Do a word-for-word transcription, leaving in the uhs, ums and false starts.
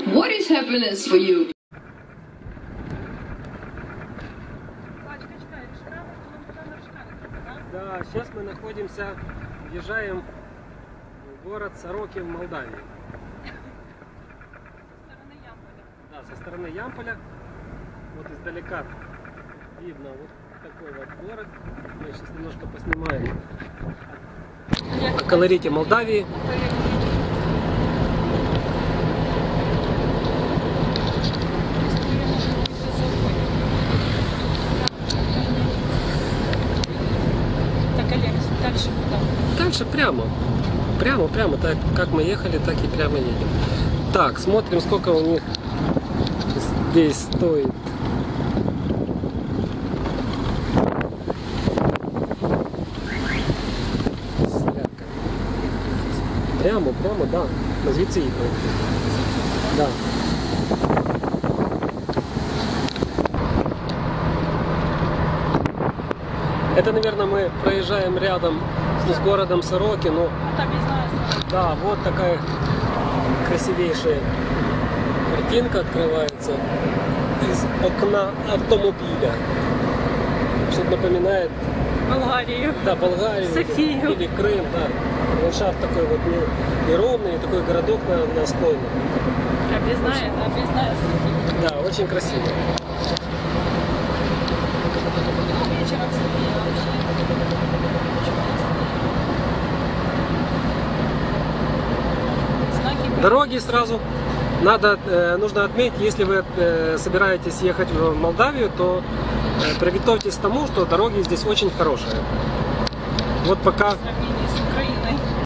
What is happiness for you? Да, сейчас мы находимся, въезжаем в город Сороки в Молдавии. Да, со стороны Ямполя. Вот издалека видно вот такой вот город. Я сейчас немножко поснимаю о колорите Молдавии. Дальше куда? Дальше прямо. Прямо, прямо. Так как мы ехали, так и прямо едем. Так, смотрим, сколько у них здесь стоит. Прямо, прямо, да. Звідси їхали. Да. Это, наверное, мы проезжаем рядом с городом Сороки, но да, вот такая красивейшая картинка открывается из окна автомобиля. Что-то напоминает Болгарию. Да, Болгарию. Софию. Или Крым, да. Ландшафт такой вот неровный, такой городок на, на склоне. Объездная, объездная София. Да, очень красиво. Вечером София вообще. Знаки. Дороги сразу надо, э, нужно отметить, если вы э, собираетесь ехать в Молдавию, то э, приготовьтесь к тому, что дороги здесь очень хорошие. Вот пока... В сравнении с Украиной.